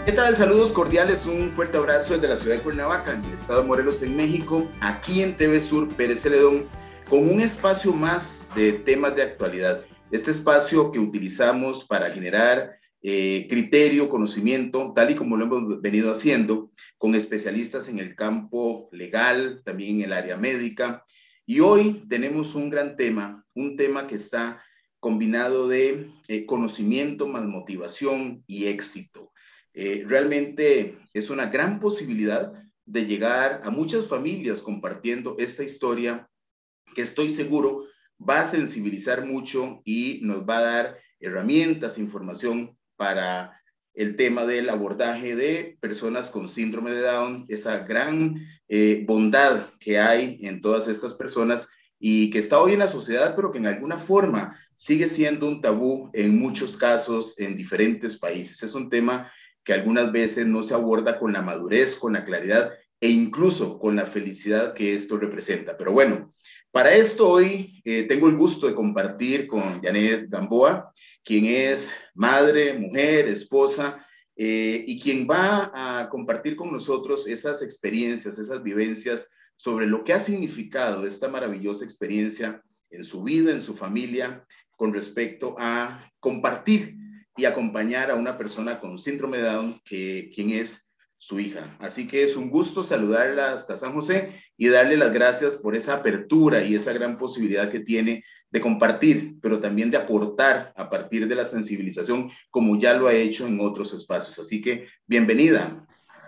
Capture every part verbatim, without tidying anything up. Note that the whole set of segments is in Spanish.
¿Qué tal? Saludos cordiales, un fuerte abrazo desde la ciudad de Cuernavaca, en el estado de Morelos, en México, aquí en T V Sur Pérez Celedón, con un espacio más de temas de actualidad. Este espacio que utilizamos para generar eh, criterio, conocimiento, tal y como lo hemos venido haciendo, con especialistas en el campo legal, también en el área médica. Y hoy tenemos un gran tema, un tema que está combinado de eh, conocimiento más motivación y éxito. Eh, realmente es una gran posibilidad de llegar a muchas familias compartiendo esta historia que estoy seguro va a sensibilizar mucho y nos va a dar herramientas, información para el tema del abordaje de personas con síndrome de Down, esa gran eh, bondad que hay en todas estas personas y que está hoy en la sociedad, pero que en alguna forma sigue siendo un tabú en muchos casos en diferentes países. Es un tema que algunas veces no se aborda con la madurez, con la claridad e incluso con la felicidad que esto representa. Pero bueno, para esto hoy eh, tengo el gusto de compartir con Janet Gamboa, quien es madre, mujer, esposa, eh, y quien va a compartir con nosotros esas experiencias, esas vivencias sobre lo que ha significado esta maravillosa experiencia en su vida, en su familia, con respecto a compartir y acompañar a una persona con síndrome de Down, que, quien es su hija. Así que es un gusto saludarla hasta San José y darle las gracias por esa apertura y esa gran posibilidad que tiene de compartir, pero también de aportar a partir de la sensibilización, como ya lo ha hecho en otros espacios. Así que bienvenida.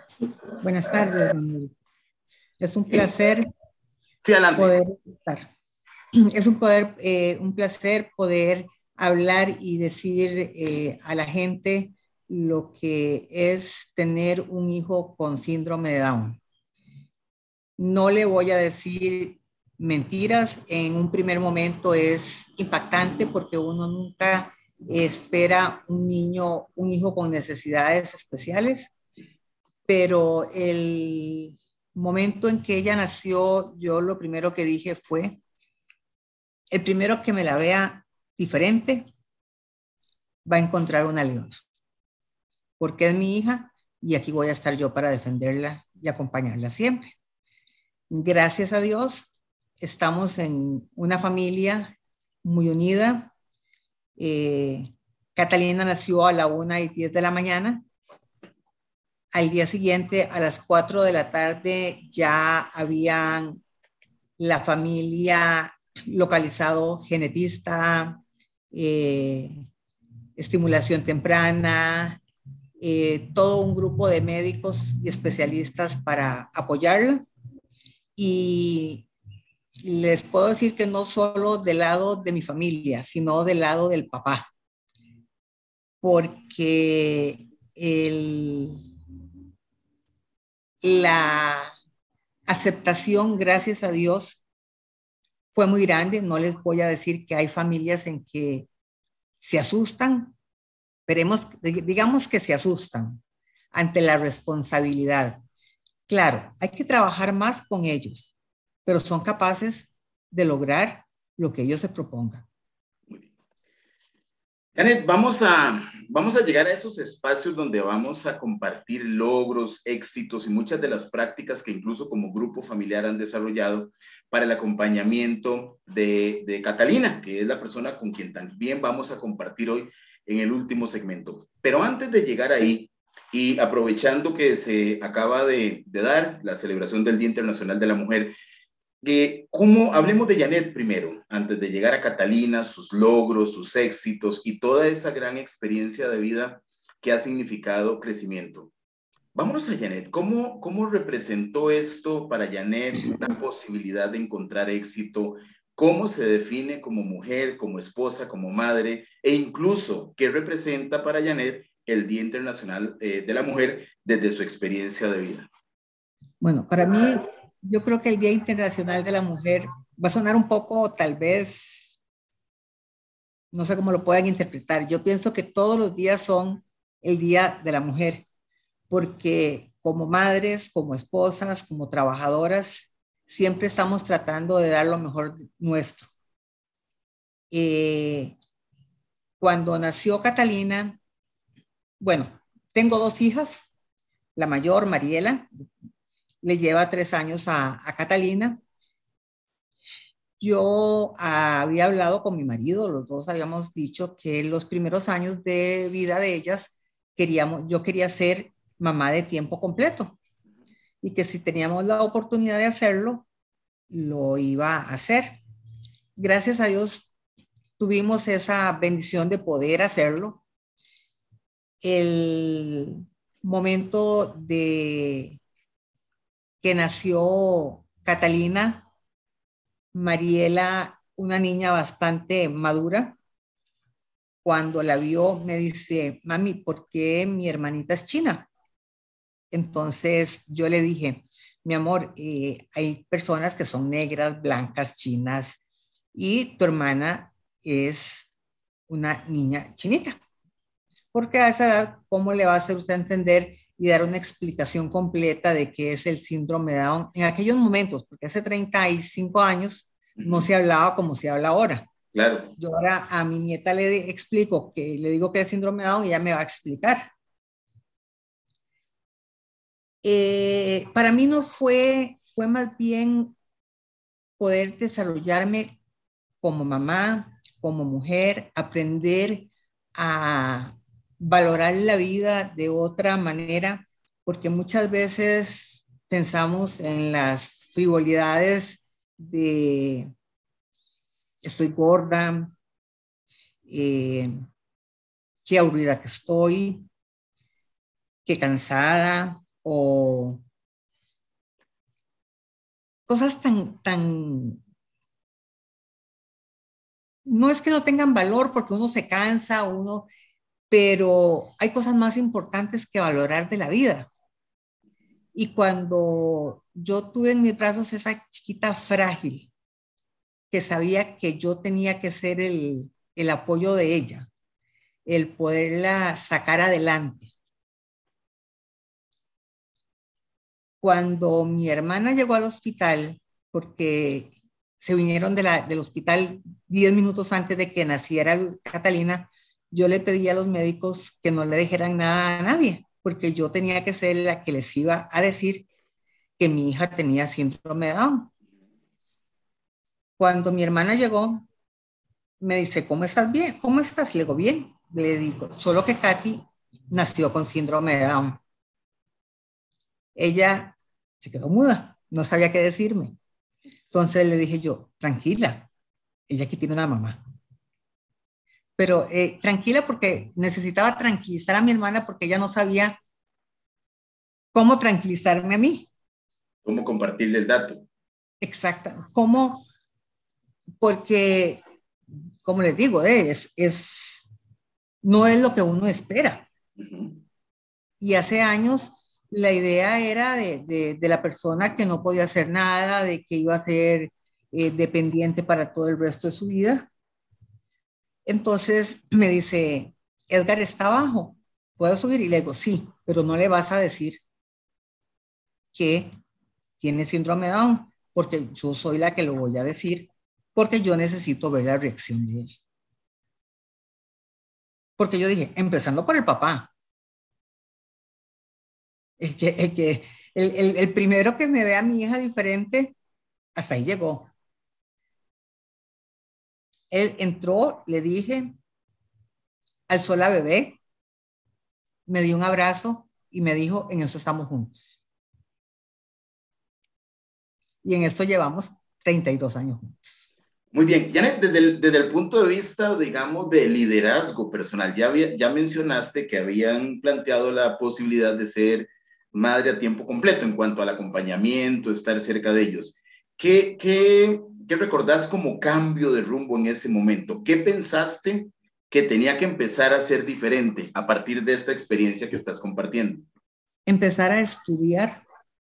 Buenas tardes, Manuel. Es un placer sí, adelante. poder estar. Es un, poder, eh, un placer poder hablar y decir eh, a la gente lo que es tener un hijo con síndrome de Down. No le voy a decir mentiras, en un primer momento es impactante porque uno nunca espera un niño, un hijo con necesidades especiales, pero el momento en que ella nació, yo lo primero que dije fue, el primero que me la vea diferente va a encontrar una leona, porque es mi hija y aquí voy a estar yo para defenderla y acompañarla siempre. Gracias a Dios, estamos en una familia muy unida. Eh, Catalina nació a la una y diez de la mañana. Al día siguiente, a las cuatro de la tarde, ya habían la familia localizado genetista, eh, estimulación temprana, eh, todo un grupo de médicos y especialistas para apoyarla. Y les puedo decir que no solo del lado de mi familia, sino del lado del papá, porque el, la aceptación, gracias a Dios, fue muy grande. No les voy a decir que hay familias en que se asustan, Esperemos, digamos que se asustan ante la responsabilidad. Claro, hay que trabajar más con ellos, pero son capaces de lograr lo que ellos se propongan. Janet, vamos a, vamos a llegar a esos espacios donde vamos a compartir logros, éxitos y muchas de las prácticas que incluso como grupo familiar han desarrollado para el acompañamiento de, de Catalina, que es la persona con quien también vamos a compartir hoy en el último segmento. Pero antes de llegar ahí, y aprovechando que se acaba de, de dar la celebración del Día Internacional de la Mujer, que cómo, hablemos de Janet primero, antes de llegar a Catalina, sus logros, sus éxitos y toda esa gran experiencia de vida que ha significado crecimiento. Vámonos a Janet. ¿Cómo, cómo representó esto para Janet una posibilidad de encontrar éxito? ¿Cómo se define como mujer, como esposa, como madre? E incluso, ¿qué representa para Janet el Día Internacional eh, de la Mujer desde su experiencia de vida? Bueno, para mí, yo creo que el Día Internacional de la Mujer va a sonar un poco, tal vez, no sé cómo lo puedan interpretar. Yo pienso que todos los días son el Día de la Mujer, porque como madres, como esposas, como trabajadoras, siempre estamos tratando de dar lo mejor nuestro. Eh, cuando nació Catalina, bueno, tengo dos hijas, la mayor, Mariela, le lleva tres años a, a Catalina. Yo ah, había hablado con mi marido, los dos habíamos dicho que los primeros años de vida de ellas queríamos, yo quería ser mamá de tiempo completo y que si teníamos la oportunidad de hacerlo, lo iba a hacer. Gracias a Dios tuvimos esa bendición de poder hacerlo. El momento de que nació Catalina, Mariela, una niña bastante madura, cuando la vio me dice, mami, ¿por qué mi hermanita es china? Entonces yo le dije, mi amor, eh, hay personas que son negras, blancas, chinas, y tu hermana es una niña chinita. Porque a esa edad, ¿cómo le va a hacer usted entender y dar una explicación completa de qué es el síndrome de Down? En aquellos momentos, porque hace treinta y cinco años no se hablaba como se habla ahora. Claro. Yo ahora a mi nieta le explico, que le digo que es síndrome de Down y ella me va a explicar. Eh, para mí no fue, fue más bien poder desarrollarme como mamá, como mujer, aprender a valorar la vida de otra manera, porque muchas veces pensamos en las frivolidades de estoy gorda, eh, qué aburrida que estoy, qué cansada, o cosas tan, tan, no es que no tengan valor porque uno se cansa, uno, pero hay cosas más importantes que valorar de la vida. Y cuando yo tuve en mis brazos esa chiquita frágil, que sabía que yo tenía que ser el, el apoyo de ella, el poderla sacar adelante. Cuando mi hermana llegó al hospital, porque se vinieron de la, del hospital diez minutos antes de que naciera Catalina, yo le pedí a los médicos que no le dijeran nada a nadie, porque yo tenía que ser la que les iba a decir que mi hija tenía síndrome de Down. Cuando mi hermana llegó, me dice, ¿cómo estás bien? ¿Cómo estás? Le digo, bien. Le digo, solo que Katy nació con síndrome de Down. Ella se quedó muda, no sabía qué decirme. Entonces le dije yo, tranquila, ella aquí tiene una mamá. Pero eh, tranquila porque necesitaba tranquilizar a mi hermana porque ella no sabía cómo tranquilizarme a mí. ¿Cómo compartirle el dato? Exacto. ¿Cómo? Porque, como les digo, eh, es, es, no es lo que uno espera. Uh-huh. Y hace años la idea era de, de, de la persona que no podía hacer nada, de que iba a ser eh, dependiente para todo el resto de su vida. Entonces me dice, Edgar está abajo, ¿puedo subir? Y le digo, sí, pero no le vas a decir que tiene síndrome de Down, porque yo soy la que lo voy a decir, porque yo necesito ver la reacción de él. Porque yo dije, empezando por el papá, el, que, el, que, el, el, el primero que me ve a mi hija diferente, hasta ahí llegó. Él entró, le dije, alzó la bebé, me dio un abrazo y me dijo, en eso estamos juntos. Y en esto llevamos treinta y dos años juntos. Muy bien, Janet, desde el, desde el punto de vista, digamos, de liderazgo personal, ya, había, ya mencionaste que habían planteado la posibilidad de ser madre a tiempo completo en cuanto al acompañamiento, estar cerca de ellos. ¿Qué, qué, qué recordás como cambio de rumbo en ese momento? ¿Qué pensaste que tenía que empezar a ser diferente a partir de esta experiencia que estás compartiendo? Empezar a estudiar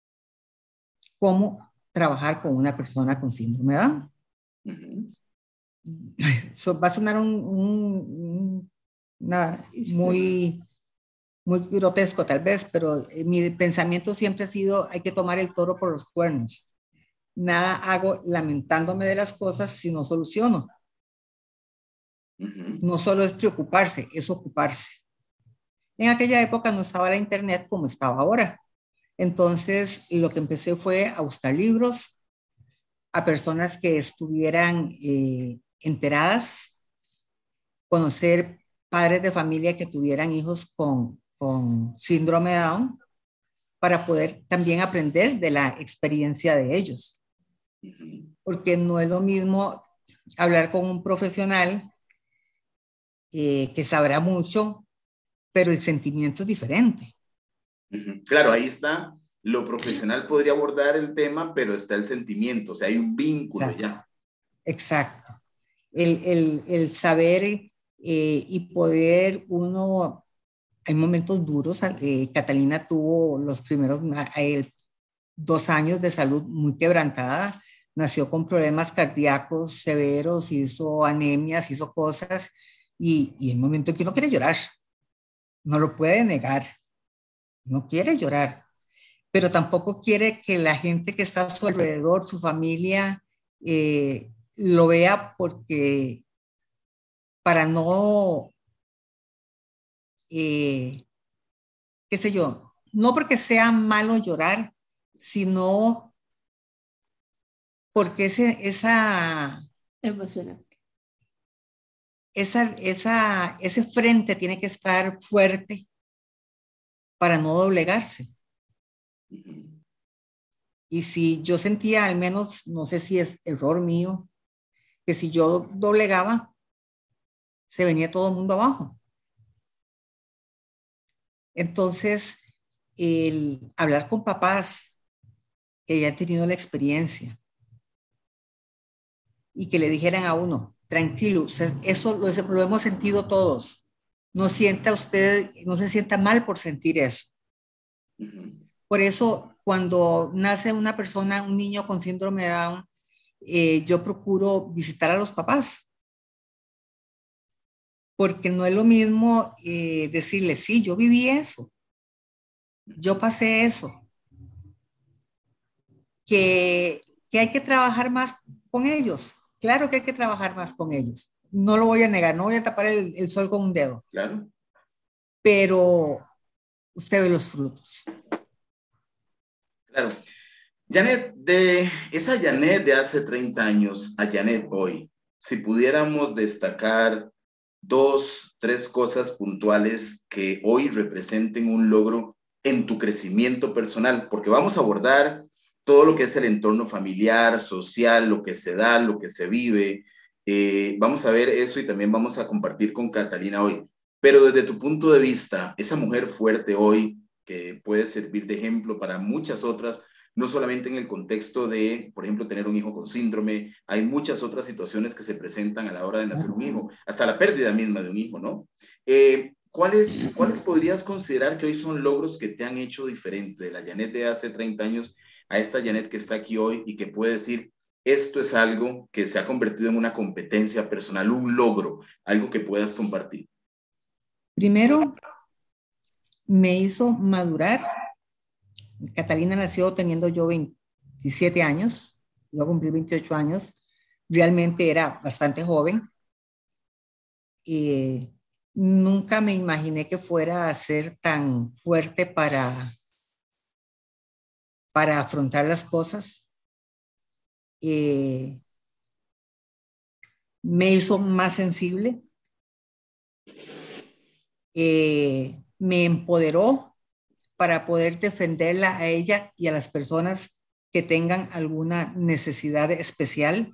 cómo trabajar con una persona con síndrome de Down. Uh-huh. So, va a sonar un, un, una, muy, muy grotesco tal vez, pero mi pensamiento siempre ha sido hay que tomar el toro por los cuernos. Nada hago lamentándome de las cosas si no soluciono. Uh-huh. No solo es preocuparse, es ocuparse. En aquella época no estaba la internet como estaba ahora. Entonces, lo que empecé fue a buscar libros a personas que estuvieran eh, enteradas, conocer padres de familia que tuvieran hijos con, con síndrome de Down, para poder también aprender de la experiencia de ellos. Porque no es lo mismo hablar con un profesional eh, que sabrá mucho, pero el sentimiento es diferente. Claro, ahí está. Lo profesional podría abordar el tema, pero está el sentimiento, o sea, hay un vínculo Exacto. ya. Exacto. El, el, el saber eh, y poder uno, hay momentos duros. Eh, Catalina tuvo los primeros eh, dos años de salud muy quebrantada, nació con problemas cardíacos severos, hizo anemias, hizo cosas, y, y el momento que uno quiere llorar, no lo puede negar, no quiere llorar, pero tampoco quiere que la gente que está a su alrededor, su familia, eh, lo vea, porque para no, eh, qué sé yo, no porque sea malo llorar, sino porque ese, esa, Emocionante. esa, esa, ese frente tiene que estar fuerte para no doblegarse. Y si yo sentía, al menos, no sé si es error mío, que si yo doblegaba, se venía todo el mundo abajo. Entonces, el hablar con papás que ya han tenido la experiencia y que le dijeran a uno, tranquilo, eso lo, lo hemos sentido todos. No sienta usted, no se sienta mal por sentir eso. Por eso, cuando nace una persona, un niño con síndrome de Down, eh, yo procuro visitar a los papás. Porque no es lo mismo eh, decirle, sí, yo viví eso, yo pasé eso, que, que hay que trabajar más con ellos. Claro que hay que trabajar más con ellos. No lo voy a negar, no voy a tapar el, el sol con un dedo. Claro. Pero usted ve los frutos. Claro. Janet, de esa Janet de hace treinta años a Janet hoy, si pudiéramos destacar dos, tres cosas puntuales que hoy representen un logro en tu crecimiento personal, porque vamos a abordar todo lo que es el entorno familiar, social, lo que se da, lo que se vive. Eh, vamos a ver eso y también vamos a compartir con Catalina hoy. Pero desde tu punto de vista, esa mujer fuerte hoy, que puede servir de ejemplo para muchas otras, no solamente en el contexto de, por ejemplo, tener un hijo con síndrome, hay muchas otras situaciones que se presentan a la hora de nacer un hijo, hasta la pérdida misma de un hijo, ¿no? Eh, ¿cuáles, ¿Cuáles podrías considerar que hoy son logros que te han hecho diferente de la Janet de hace treinta años a esta Janet que está aquí hoy y que puede decir, esto es algo que se ha convertido en una competencia personal, un logro, algo que puedas compartir? Primero, me hizo madurar. Catalina nació teniendo yo veintisiete años, iba a cumplir veintiocho años, realmente era bastante joven. Y nunca me imaginé que fuera a ser tan fuerte para, para afrontar las cosas. Eh, me hizo más sensible, eh, me empoderó para poder defenderla a ella y a las personas que tengan alguna necesidad especial.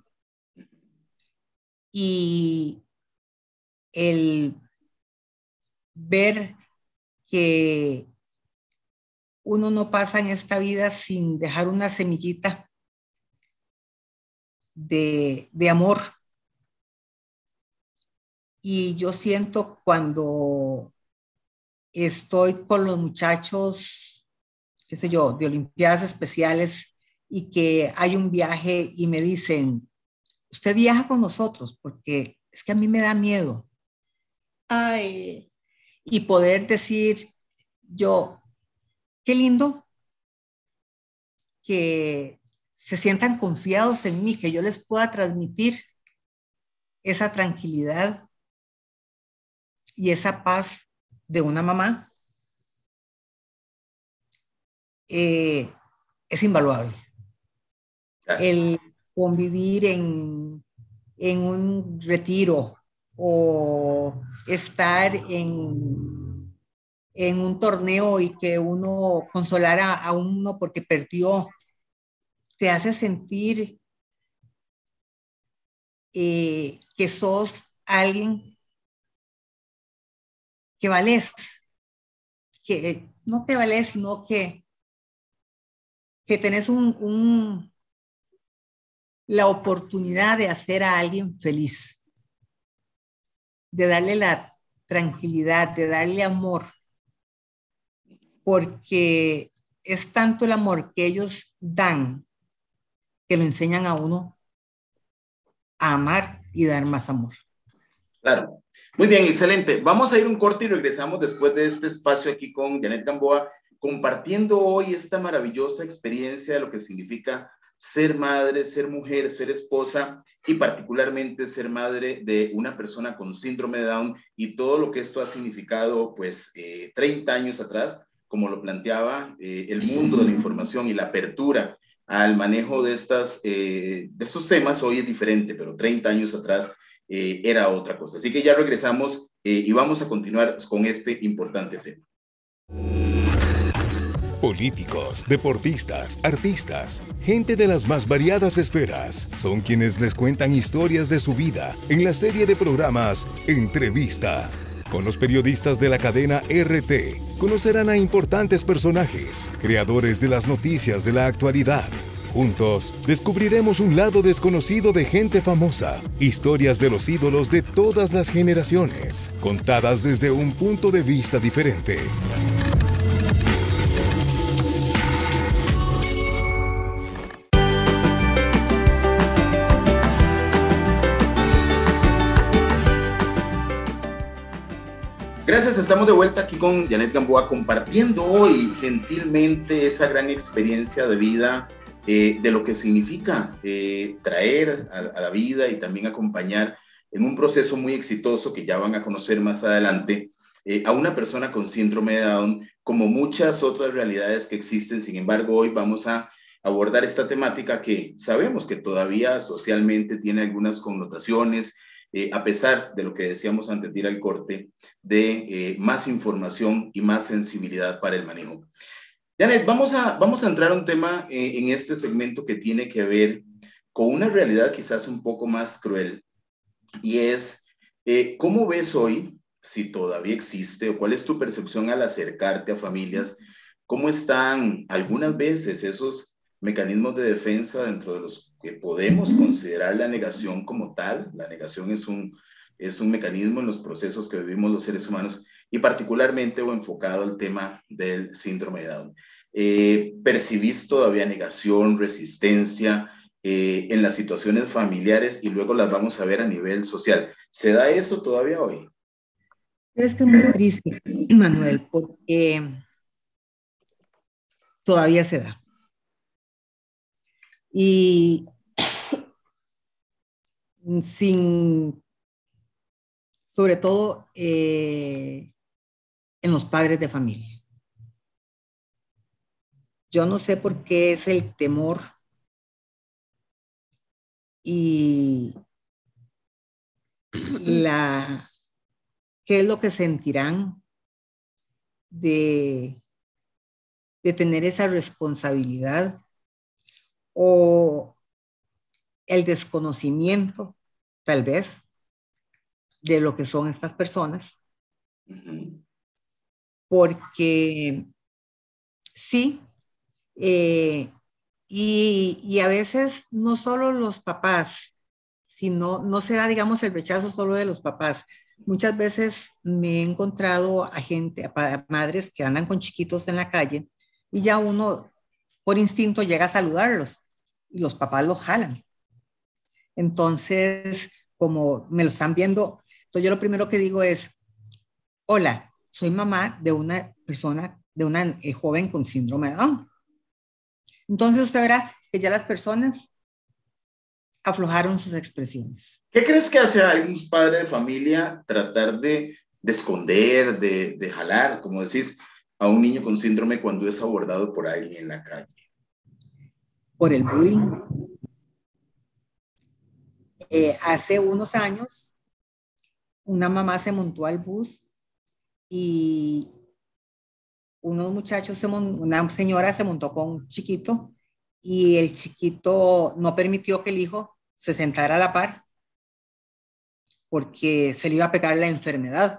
Y el ver que uno no pasa en esta vida sin dejar una semillita de, de amor. Y yo siento cuando estoy con los muchachos, qué sé yo, de Olimpiadas Especiales, y que hay un viaje y me dicen, usted viaja con nosotros, porque es que a mí me da miedo. Ay. Y poder decir yo, qué lindo que se sientan confiados en mí, que yo les pueda transmitir esa tranquilidad y esa paz de una mamá eh, es invaluable. Claro. El convivir en, en un retiro o estar en, en un torneo y que uno consolara a uno porque perdió, te hace sentir eh, que sos alguien que vales, que no te vales, sino que, que tenés un, un, la oportunidad de hacer a alguien feliz, de darle la tranquilidad, de darle amor, porque es tanto el amor que ellos dan que lo enseñan a uno a amar y dar más amor. Claro. Muy bien, excelente. Vamos a ir un corte y regresamos después de este espacio aquí con Janet Gamboa, compartiendo hoy esta maravillosa experiencia de lo que significa ser madre, ser mujer, ser esposa y particularmente ser madre de una persona con síndrome de Down y todo lo que esto ha significado, pues, eh, treinta años atrás, como lo planteaba, eh, el mundo de la información y la apertura al manejo de, estas, eh, de estos temas hoy es diferente, pero treinta años atrás eh, era otra cosa. Así que ya regresamos eh, y vamos a continuar con este importante tema. Políticos, deportistas, artistas, gente de las más variadas esferas, son quienes les cuentan historias de su vida en la serie de programas Entrevista. Con los periodistas de la cadena R T, conocerán a importantes personajes, creadores de las noticias de la actualidad. Juntos, descubriremos un lado desconocido de gente famosa, historias de los ídolos de todas las generaciones, contadas desde un punto de vista diferente. Gracias, estamos de vuelta aquí con Janet Gamboa compartiendo hoy gentilmente esa gran experiencia de vida, eh, de lo que significa eh, traer a, a la vida y también acompañar en un proceso muy exitoso que ya van a conocer más adelante eh, a una persona con síndrome de Down, como muchas otras realidades que existen. Sin embargo, hoy vamos a abordar esta temática que sabemos que todavía socialmente tiene algunas connotaciones, Eh, a pesar de lo que decíamos antes de ir al corte, de eh, más información y más sensibilidad para el manejo. Janet, vamos a, vamos a entrar a un tema eh, en este segmento que tiene que ver con una realidad quizás un poco más cruel, y es, eh, ¿cómo ves hoy, si todavía existe, o cuál es tu percepción al acercarte a familias? ¿Cómo están algunas veces esos mecanismos de defensa dentro de los que podemos considerar la negación como tal? La negación es un, es un mecanismo en los procesos que vivimos los seres humanos y particularmente o enfocado al tema del síndrome de Down. Eh, ¿Percibís todavía negación, resistencia eh, en las situaciones familiares y luego las vamos a ver a nivel social? ¿Se da eso todavía hoy? Es que es muy triste, Manuel, porque todavía se da. Y sin, sobre todo eh, en los padres de familia. Yo no sé por qué es el temor y la, qué es lo que sentirán de, de tener esa responsabilidad o el desconocimiento, tal vez, de lo que son estas personas, porque sí, eh, y, y a veces no solo los papás, sino no se da, digamos, el rechazo solo de los papás. Muchas veces me he encontrado a gente, a madres que andan con chiquitos en la calle y ya uno por instinto llega a saludarlos y los papás los jalan. Entonces, como me lo están viendo, entonces yo lo primero que digo es, hola, soy mamá de una persona, de una eh, joven con síndrome de Down. Entonces usted verá que ya las personas aflojaron sus expresiones. ¿Qué crees que hace a algún padre de familia tratar de, de esconder, de, de jalar, como decís, a un niño con síndrome cuando es abordado por alguien en la calle? Por el bullying. Eh, hace unos años, una mamá se montó al bus y unos muchachos, se mon- una señora se montó con un chiquito y el chiquito no permitió que el hijo se sentara a la par porque se le iba a pegar la enfermedad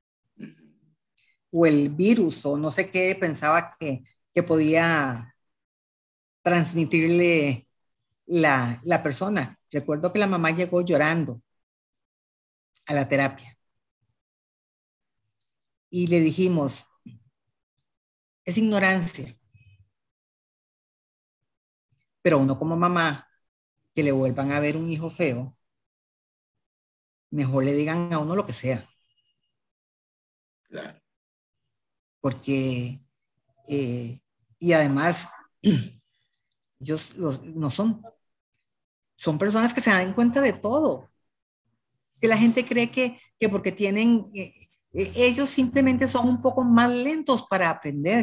o el virus o no sé qué pensaba que, que podía transmitirle la, la persona. Recuerdo que la mamá llegó llorando a la terapia y le dijimos, es ignorancia, pero uno como mamá, que le vuelvan a ver un hijo feo, mejor le digan a uno lo que sea, Claro. porque, eh, y además, ellos los, no son, son personas que se dan cuenta de todo. Es que la gente cree que, que porque tienen, eh, eh, ellos simplemente son un poco más lentos para aprender.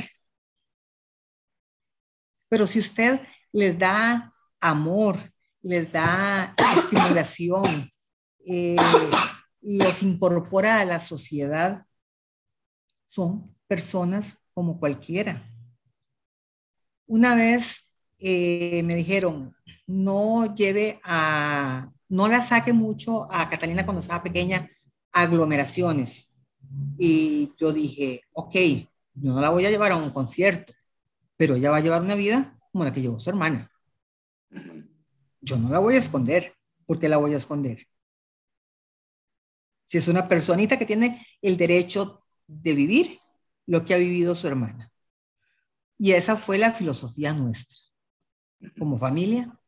Pero si usted les da amor, les da estimulación, eh, los incorpora a la sociedad, son personas como cualquiera. Una vez eh, me dijeron, no lleve a, no la saque mucho a Catalina cuando estaba pequeña, a aglomeraciones. Y yo dije, ok, yo no la voy a llevar a un concierto, pero ella va a llevar una vida como la que llevó su hermana. Yo no la voy a esconder. ¿Por qué la voy a esconder? Si es una personita que tiene el derecho de vivir lo que ha vivido su hermana. Y esa fue la filosofía nuestra, como familia,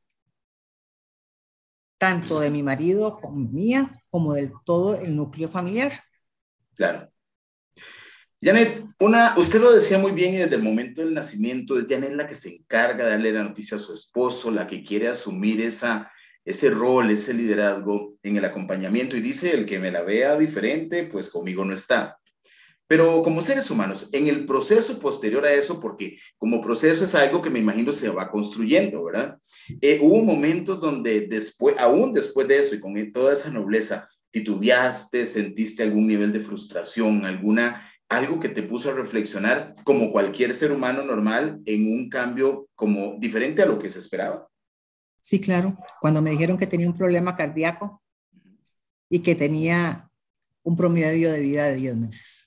tanto de mi marido como mía, como de todo el núcleo familiar. Claro. Janet, una, usted lo decía muy bien y desde el momento del nacimiento es Janet la que se encarga de darle la noticia a su esposo, la que quiere asumir esa, ese rol, ese liderazgo en el acompañamiento y dice, el que me la vea diferente, pues conmigo no está. Pero como seres humanos, en el proceso posterior a eso, porque como proceso es algo que me imagino se va construyendo, ¿verdad? Eh, hubo momentos donde después, aún después de eso y con toda esa nobleza, titubeaste, sentiste algún nivel de frustración, alguna, algo que te puso a reflexionar como cualquier ser humano normal en un cambio como diferente a lo que se esperaba. Sí, claro. Cuando me dijeron que tenía un problema cardíaco y que tenía un promedio de vida de diez meses.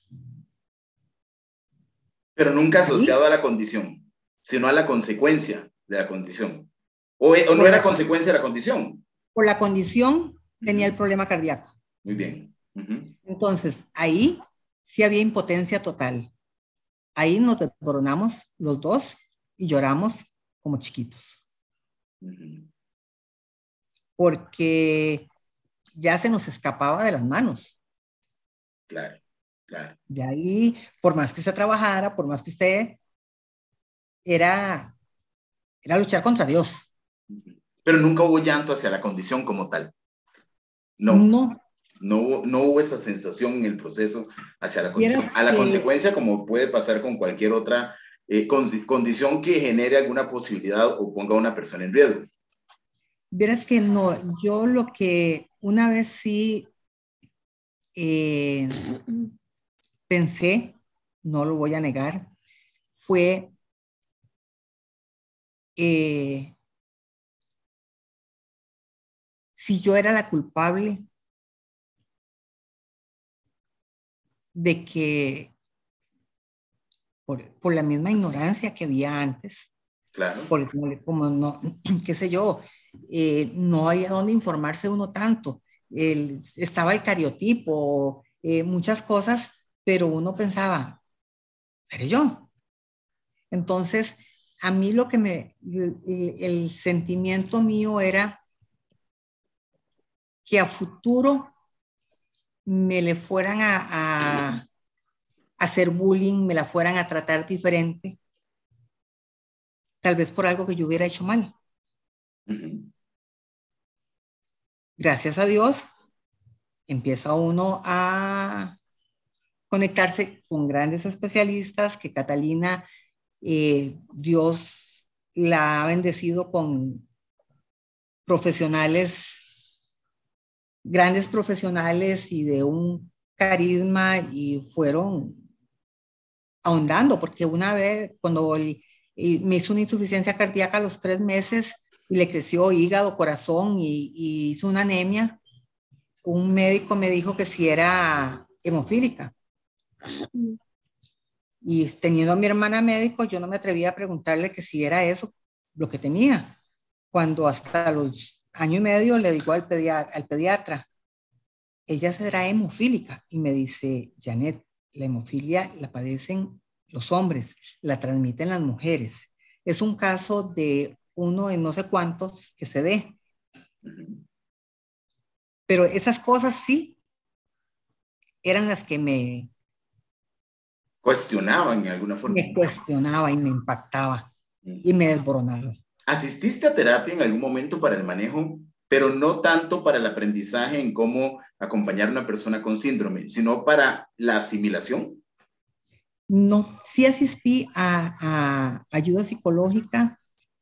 Pero nunca Ahí, asociado a la condición, sino a la consecuencia de la condición. O, o no por era la, consecuencia de la condición. por la condición tenía el Uh-huh. problema cardíaco. Muy bien. Uh-huh. Entonces, ahí sí había impotencia total. Ahí nos desmoronamos los dos y lloramos como chiquitos. Uh-huh. Porque ya se nos escapaba de las manos. Claro, claro. Y ahí, por más que usted trabajara, por más que usted, era, era luchar contra Dios. Pero nunca hubo llanto hacia la condición como tal. No. No. No, no hubo esa sensación en el proceso hacia la condición. A la que, consecuencia, como puede pasar con cualquier otra eh, con, condición que genere alguna posibilidad o ponga a una persona en riesgo. Vieras que no, yo lo que una vez sí eh, pensé, no lo voy a negar, fue eh, si yo era la culpable de que por, por la misma ignorancia que había antes, Claro. por, como no, qué sé yo, eh, no había dónde informarse uno tanto, el, estaba el cariotipo, eh, muchas cosas, pero uno pensaba, ¿seré yo? Entonces, a mí lo que me, el, el sentimiento mío era que a futuro me le fueran a, a, a hacer bullying, me la fueran a tratar diferente, tal vez por algo que yo hubiera hecho mal. Uh-huh. Gracias a Dios, empieza uno a conectarse con grandes especialistas, que Catalina, eh, Dios la ha bendecido con profesionales, grandes profesionales y de un carisma, y fueron ahondando, porque una vez cuando el, me hizo una insuficiencia cardíaca a los tres meses y le creció hígado, corazón y, y hizo una anemia, un médico me dijo que si era hemofílica. Y teniendo a mi hermana médico, yo no me atrevía a preguntarle que si era eso lo que tenía. Cuando hasta los año y medio le digo al pediatra, al pediatra, ella será hemofílica. Y me dice, Janet, la hemofilia la padecen los hombres, la transmiten las mujeres. Es un caso de uno en no sé cuántos que se dé. Pero esas cosas sí eran las que me cuestionaban en alguna forma. Me cuestionaba y me impactaba y me desboronaba. ¿Asististe a terapia en algún momento para el manejo, pero no tanto para el aprendizaje en cómo acompañar a una persona con síndrome, sino para la asimilación? No, sí asistí a, a ayuda psicológica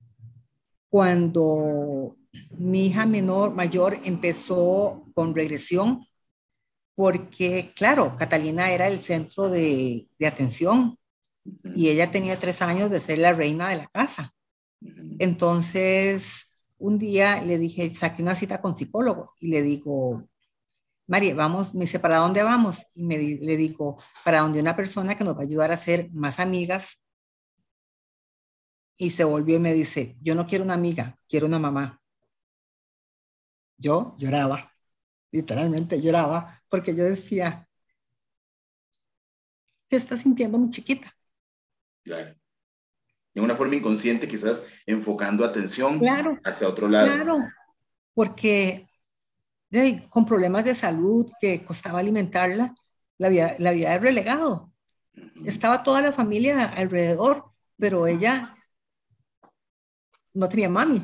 cuando mi hija menor, mayor empezó con regresión, porque claro, Catalina era el centro de, de atención y ella tenía tres años de ser la reina de la casa. Entonces, un día le dije, saqué una cita con psicólogo y le digo, María, vamos, me dice, ¿para dónde vamos? Y me, le digo, para donde una persona que nos va a ayudar a ser más amigas. Y se volvió y me dice, yo no quiero una amiga, quiero una mamá. Yo lloraba, literalmente lloraba, porque yo decía, ¿qué está sintiendo mi chiquita? Claro. De una forma inconsciente, quizás enfocando atención claro, hacia otro lado. Claro, porque de, con problemas de salud que costaba alimentarla, la había, la había relegado. Uh-huh. Estaba toda la familia alrededor, pero ella no tenía mami.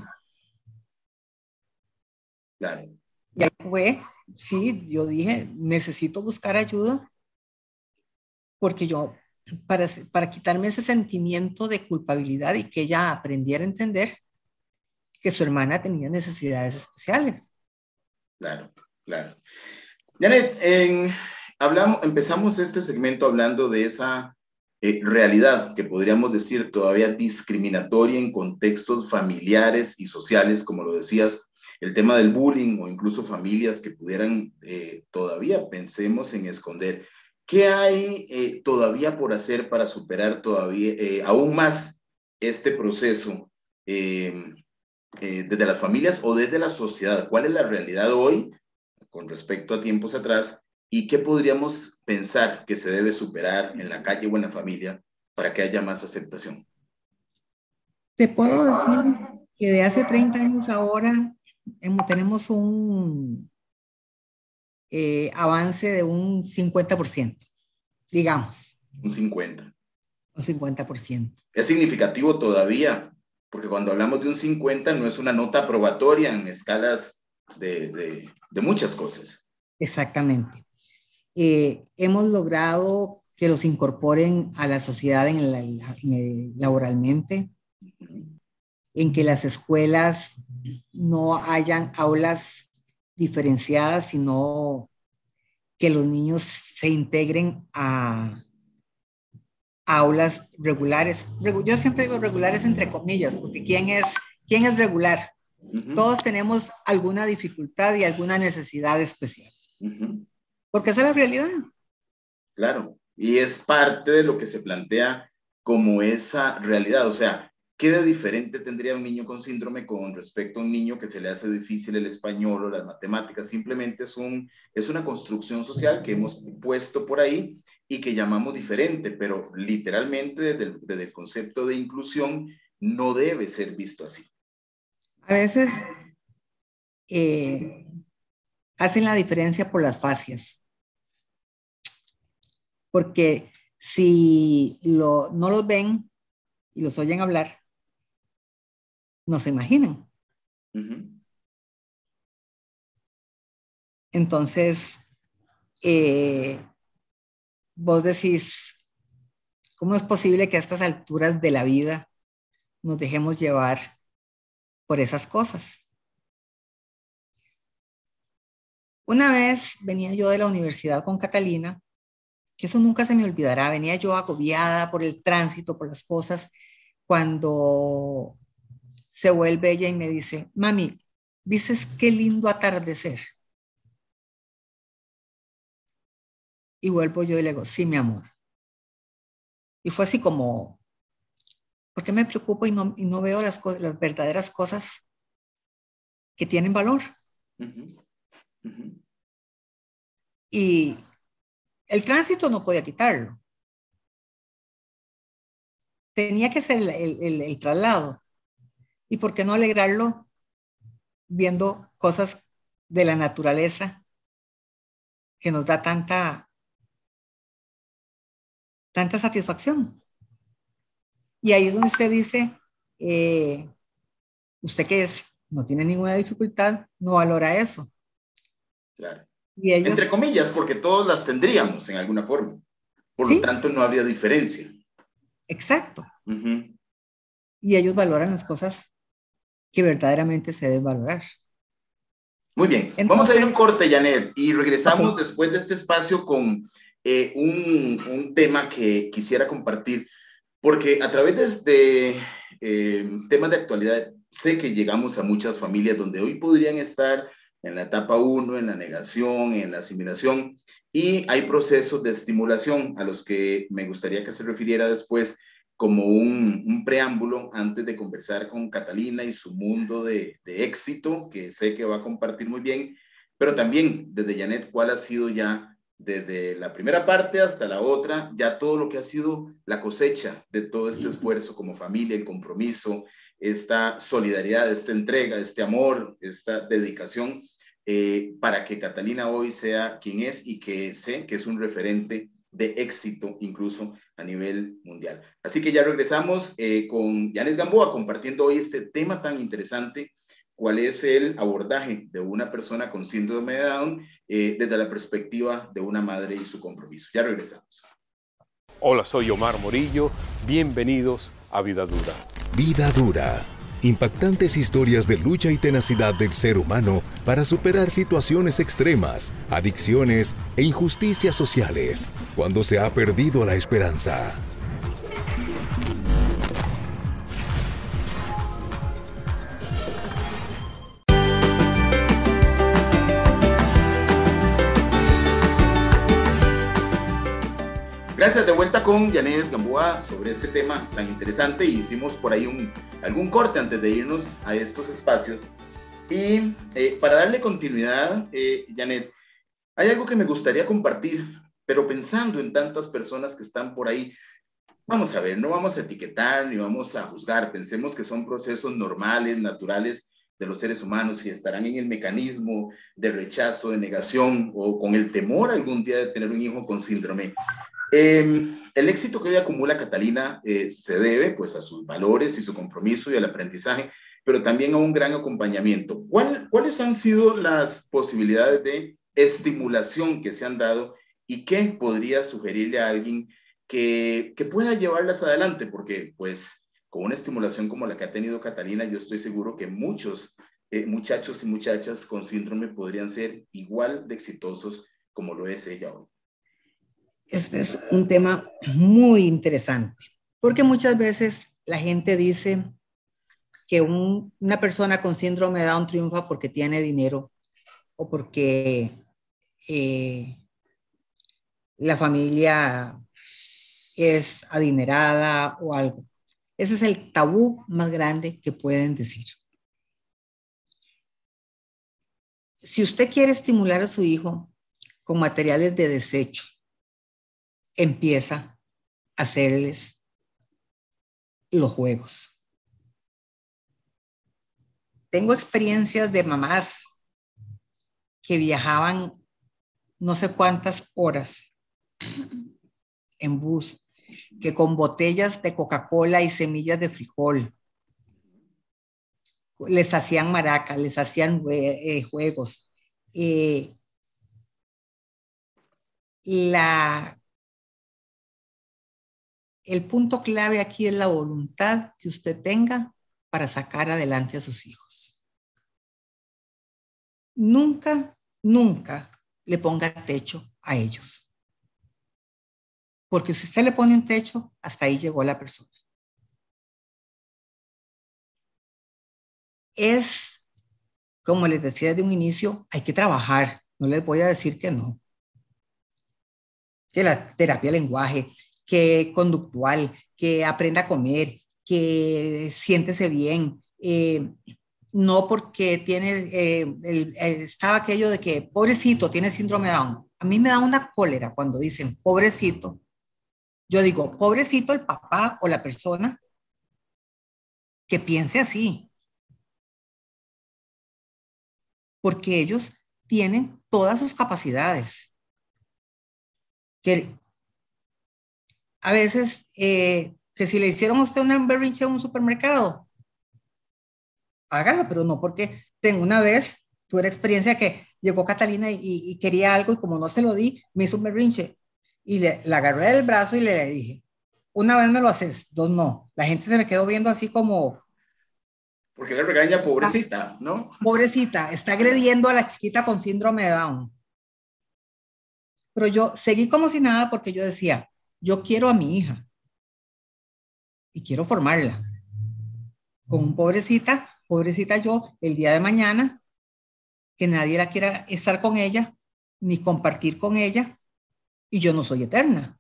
Claro. Y ahí fue, sí, yo dije, necesito buscar ayuda, porque yo, para, para quitarme ese sentimiento de culpabilidad y que ella aprendiera a entender que su hermana tenía necesidades especiales. Claro, claro. Janet, en, hablamos, empezamos este segmento hablando de esa eh, realidad que podríamos decir todavía discriminatoria en contextos familiares y sociales, como lo decías, el tema del bullying o incluso familias que pudieran eh, todavía, pensemos en esconder. ¿Qué hay eh, todavía por hacer para superar todavía eh, aún más este proceso eh, eh, desde las familias o desde la sociedad? ¿Cuál es la realidad hoy con respecto a tiempos atrás y qué podríamos pensar que se debe superar en la calle o en la familia para que haya más aceptación? Te puedo decir que de hace treinta años ahora tenemos un eh, avance de un cincuenta por ciento, digamos. Un cincuenta. Un cincuenta por ciento. Es significativo todavía, porque cuando hablamos de un cincuenta no es una nota aprobatoria en escalas de, de, de muchas cosas. Exactamente. Eh, hemos logrado que los incorporen a la sociedad en la, en el, laboralmente, uh-huh. en que las escuelas no hayan aulas diferenciadas, sino que los niños se integren a, a aulas regulares. Yo siempre digo regulares entre comillas, porque ¿quién es, quién es regular? Uh-huh. Todos tenemos alguna dificultad y alguna necesidad especial. Uh-huh. Porque esa es la realidad. Claro, y es parte de lo que se plantea como esa realidad. O sea, ¿qué de diferente tendría un niño con síndrome con respecto a un niño que se le hace difícil el español o las matemáticas? Simplemente es, un, es una construcción social que hemos puesto por ahí y que llamamos diferente, pero literalmente desde el, desde el concepto de inclusión no debe ser visto así. A veces eh, hacen la diferencia por las fascias. Porque si lo, no los ven y los oyen hablar, no se imaginan. Uh-huh. Entonces, eh, vos decís, ¿cómo es posible que a estas alturas de la vida nos dejemos llevar por esas cosas? Una vez venía yo de la universidad con Catalina, que eso nunca se me olvidará, venía yo agobiada por el tránsito, por las cosas, cuando se vuelve ella y me dice, mami, ¿viste qué lindo atardecer? Y vuelvo yo y le digo, sí, mi amor. Y fue así como, ¿por qué me preocupo y no, y no veo las, las verdaderas cosas que tienen valor? Uh-huh. Uh-huh. Y el tránsito no podía quitarlo. Tenía que ser el, el, el traslado. ¿Y por qué no alegrarlo viendo cosas de la naturaleza que nos da tanta, tanta satisfacción? Y ahí es donde usted dice, eh, usted que es, no tiene ninguna dificultad, no valora eso. Claro. Y ellos, entre comillas, porque todos las tendríamos en alguna forma. Por ¿sí? lo tanto, no habría diferencia. Exacto. Uh-huh. Y ellos valoran las cosas que verdaderamente se deben valorar. Muy bien. Entonces, vamos a ir a un corte, Janet, y regresamos okay. después de este espacio con eh, un, un tema que quisiera compartir, porque a través de eh, temas de actualidad, sé que llegamos a muchas familias donde hoy podrían estar en la etapa uno, en la negación, en la asimilación, y hay procesos de estimulación a los que me gustaría que se refiriera después como un, un preámbulo antes de conversar con Catalina y su mundo de, de éxito, que sé que va a compartir muy bien, pero también desde Janet, ¿cuál ha sido ya, desde la primera parte hasta la otra, ya todo lo que ha sido la cosecha de todo este esfuerzo como familia, el compromiso, esta solidaridad, esta entrega, este amor, esta dedicación, eh, para que Catalina hoy sea quien es y que sé que es un referente de éxito incluso a nivel mundial. Así que ya regresamos eh, con Janet Gamboa compartiendo hoy este tema tan interesante, cuál es el abordaje de una persona con síndrome de Down eh, desde la perspectiva de una madre y su compromiso. Ya regresamos. Hola, soy Omar Morillo. Bienvenidos a Vida Dura. Vida Dura. Impactantes historias de lucha y tenacidad del ser humano para superar situaciones extremas, adicciones e injusticias sociales cuando se ha perdido la esperanza. Gracias, de vuelta con Janet Gamboa sobre este tema tan interesante. Hicimos por ahí un, algún corte antes de irnos a estos espacios. Y eh, para darle continuidad, eh, Janet, hay algo que me gustaría compartir, pero pensando en tantas personas que están por ahí, vamos a ver, no vamos a etiquetar ni vamos a juzgar, pensemos que son procesos normales, naturales de los seres humanos y estarán en el mecanismo de rechazo, de negación o con el temor algún día de tener un hijo con síndrome. Eh, el éxito que hoy acumula Catalina eh, se debe pues a sus valores y su compromiso y al aprendizaje, pero también a un gran acompañamiento. ¿Cuál, ¿Cuáles han sido las posibilidades de estimulación que se han dado y qué podría sugerirle a alguien que, que pueda llevarlas adelante? Porque pues con una estimulación como la que ha tenido Catalina, yo estoy seguro que muchos eh, muchachos y muchachas con síndrome podrían ser igual de exitosos como lo es ella hoy. Este es un tema muy interesante, porque muchas veces la gente dice que un, una persona con síndrome de Down triunfa porque tiene dinero o porque eh, la familia es adinerada o algo. Ese es el tabú más grande que pueden decir. Si usted quiere estimular a su hijo con materiales de desecho, empieza a hacerles los juegos. Tengo experiencias de mamás que viajaban no sé cuántas horas en bus, que con botellas de Coca-Cola y semillas de frijol les hacían maracas, les hacían eh, juegos. Eh, la el punto clave aquí es la voluntad que usted tenga para sacar adelante a sus hijos. Nunca, nunca le ponga techo a ellos. Porque si usted le pone un techo, hasta ahí llegó la persona. Es, como les decía desde un inicio, hay que trabajar. No les voy a decir que no. Que la terapia de lenguaje, que conductual, que aprenda a comer, que siéntese bien. Eh, no porque tiene, eh, el, eh, estaba aquello de que pobrecito, tiene síndrome de Down. A mí me da una cólera cuando dicen pobrecito. Yo digo, pobrecito el papá o la persona que piense así. Porque ellos tienen todas sus capacidades. Que a veces, eh, que si le hicieron a usted una berrinche en un supermercado, hágalo, pero no porque tengo una vez, tuve la experiencia que llegó Catalina y, y quería algo y como no se lo di, me hizo un berrinche y le, la agarré del brazo y le dije, una vez me lo haces, dos no. La gente se me quedó viendo así como... Porque le regaña, pobrecita, ¿no? Pobrecita, está agrediendo a la chiquita con síndrome de Down. Pero yo seguí como si nada porque yo decía, yo quiero a mi hija y quiero formarla. Con un pobrecita, pobrecita yo, el día de mañana, que nadie la quiera estar con ella, ni compartir con ella, y yo no soy eterna.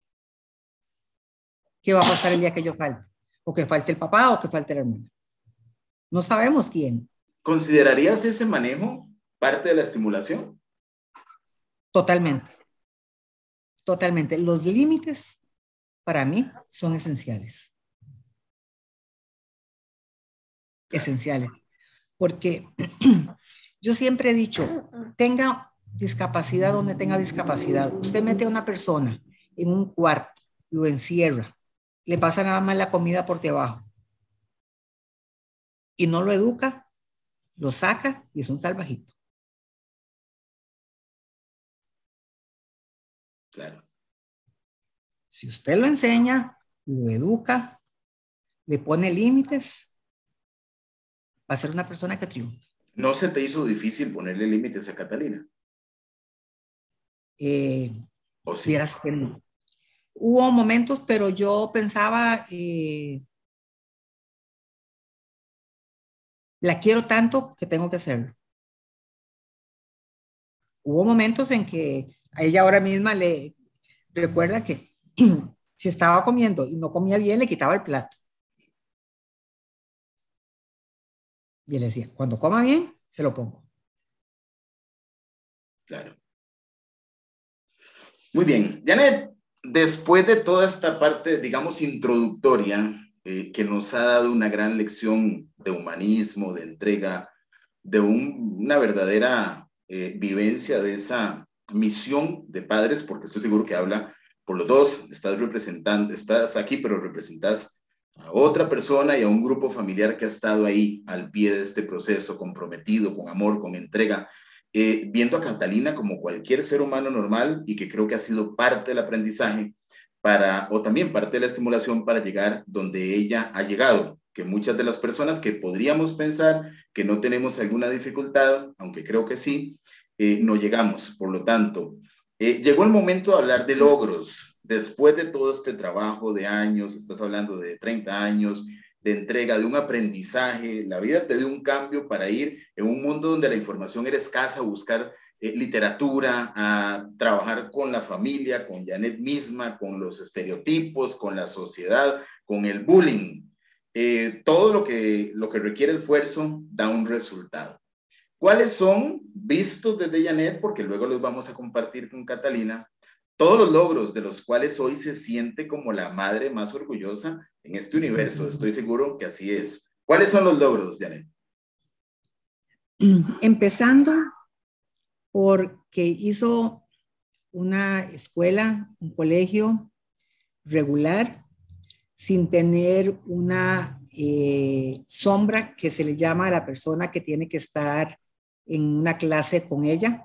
¿Qué va a pasar el día que yo falte? O que falte el papá o que falte la hermana. No sabemos quién. ¿Considerarías ese manejo parte de la estimulación? Totalmente. Totalmente. Los límites para mí son esenciales. Esenciales. Porque yo siempre he dicho, tenga discapacidad donde tenga discapacidad. Usted mete a una persona en un cuarto, lo encierra, le pasa nada más la comida por debajo y no lo educa, lo saca y es un salvajito. Claro. Si usted lo enseña, lo educa, le pone límites, va a ser una persona que triunfa. ¿No se te hizo difícil ponerle límites a Catalina? Eh, ¿O sí? Vieras que no. Hubo momentos, pero yo pensaba, eh, la quiero tanto que tengo que hacerlo. Hubo momentos en que a ella ahora misma le recuerda que si estaba comiendo y no comía bien, le quitaba el plato. Y le decía, cuando coma bien, se lo pongo. Claro. Muy bien. Janet, después de toda esta parte, digamos, introductoria, eh, que nos ha dado una gran lección de humanismo, de entrega, de un, una verdadera eh, vivencia de esa misión de padres, porque estoy seguro que habla por los dos, estás representando, estás aquí, pero representas a otra persona y a un grupo familiar que ha estado ahí al pie de este proceso, comprometido, con amor, con entrega, eh, viendo a Catalina como cualquier ser humano normal y que creo que ha sido parte del aprendizaje para, o también parte de la estimulación para llegar donde ella ha llegado, que muchas de las personas que podríamos pensar que no tenemos alguna dificultad, aunque creo que sí, eh, no llegamos. Por lo tanto, eh, llegó el momento de hablar de logros. Después de todo este trabajo de años, estás hablando de treinta años, de entrega, de un aprendizaje, la vida te dio un cambio para ir en un mundo donde la información era escasa, buscar eh, literatura, a trabajar con la familia, con Janet misma, con los estereotipos, con la sociedad, con el bullying. Eh, todo lo que, lo que requiere esfuerzo da un resultado. ¿Cuáles son, vistos desde Janet, porque luego los vamos a compartir con Catalina, todos los logros de los cuales hoy se siente como la madre más orgullosa en este universo? Estoy seguro que así es. ¿Cuáles son los logros, Janet? Empezando porque hizo una escuela, un colegio regular, sin tener una eh, sombra que se le llama a la persona que tiene que estar en una clase con ella.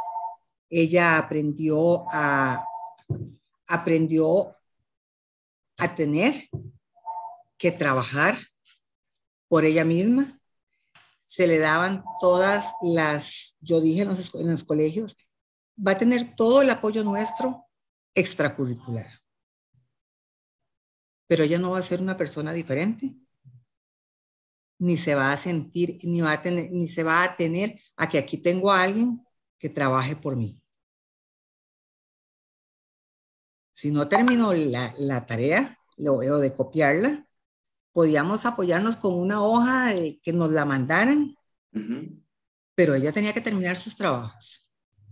Ella aprendió a, aprendió a tener que trabajar por ella misma. Se le daban todas las, yo dije en los, en los colegios, va a tener todo el apoyo nuestro extracurricular. Pero ella no va a ser una persona diferente, ni se va a sentir, ni, va a tener, ni se va a tener a que aquí tengo a alguien que trabaje por mí. Si no terminó la, la tarea, lo veo de copiarla, podíamos apoyarnos con una hoja de, que nos la mandaran, uh-huh. Pero ella tenía que terminar sus trabajos.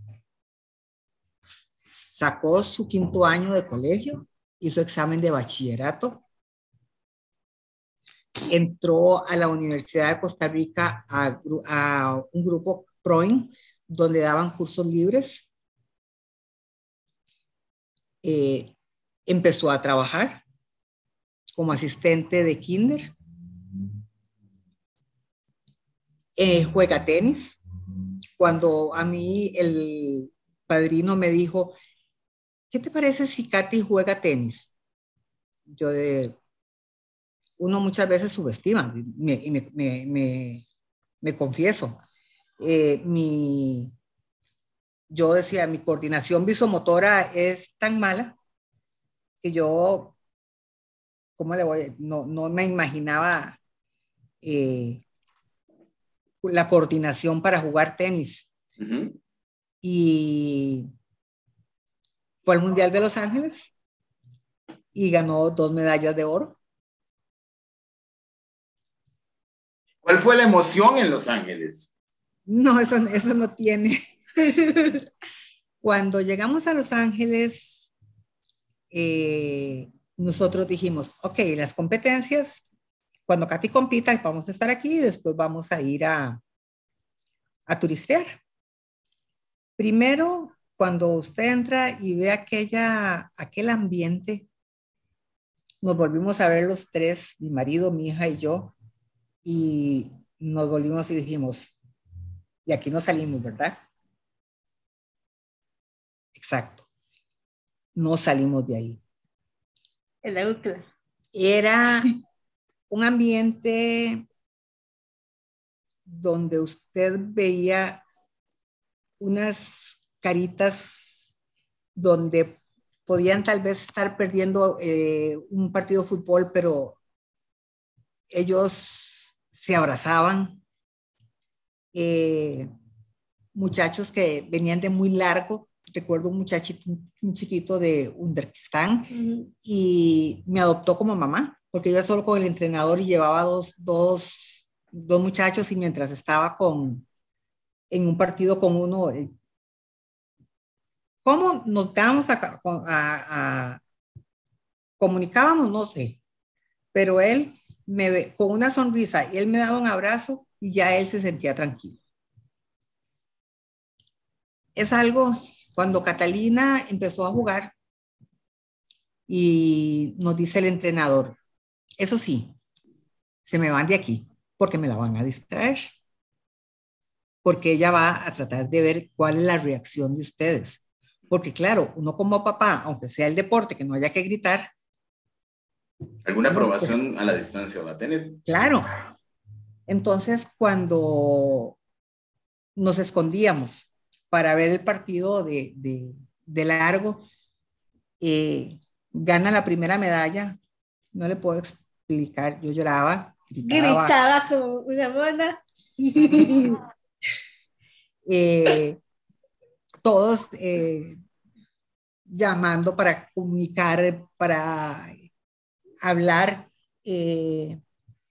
Sacó su quinto año de colegio, hizo examen de bachillerato, entró a la Universidad de Costa Rica a, a un grupo PROIN, donde daban cursos libres. Eh, empezó a trabajar como asistente de kinder. Eh, juega tenis. Cuando a mí el padrino me dijo, ¿qué te parece si Katy juega tenis? Yo de, uno muchas veces subestima, me, y me, me, me, me confieso. Eh, mi, yo decía, mi coordinación visomotora es tan mala que yo, ¿cómo le voy? No, no me imaginaba eh, la coordinación para jugar tenis. Uh-huh. Y fue al Mundial de Los Ángeles y ganó dos medallas de oro. ¿Cuál fue la emoción en Los Ángeles? No, eso, eso no tiene. Cuando llegamos a Los Ángeles, eh, nosotros dijimos, ok, las competencias, cuando Katy compita, vamos a estar aquí y después vamos a ir a, a turistear. Primero, cuando usted entra y ve aquella, aquel ambiente, nos volvimos a ver los tres, mi marido, mi hija y yo, y nos volvimos y dijimos, de aquí no salimos, ¿verdad? Exacto. No salimos de ahí. En la U C L A. Era un ambiente donde usted veía unas caritas donde podían tal vez estar perdiendo eh, un partido de fútbol, pero ellos se abrazaban. Eh, muchachos que venían de muy largo. Recuerdo un muchachito, un chiquito de Uzbekistán, uh-huh. Y me adoptó como mamá, porque iba solo con el entrenador y llevaba dos, dos, dos muchachos, y mientras estaba con, en un partido con uno, eh, ¿cómo nos dábamos a, a, a comunicábamos? No sé, pero él me, con una sonrisa, y él me daba un abrazo y ya él se sentía tranquilo. Es algo... Cuando Catalina empezó a jugar y nos dice el entrenador, eso sí, se me van de aquí porque me la van a distraer. Porque ella va a tratar de ver cuál es la reacción de ustedes. Porque claro, uno como papá, aunque sea el deporte, que no haya que gritar. ¿Alguna aprobación a la distancia va a tener? Claro. Entonces, cuando nos escondíamos para ver el partido de, de, de largo, eh, gana la primera medalla, no le puedo explicar, yo lloraba, gritaba, gritaba como una mona. eh, todos eh, llamando para comunicar, para hablar. eh,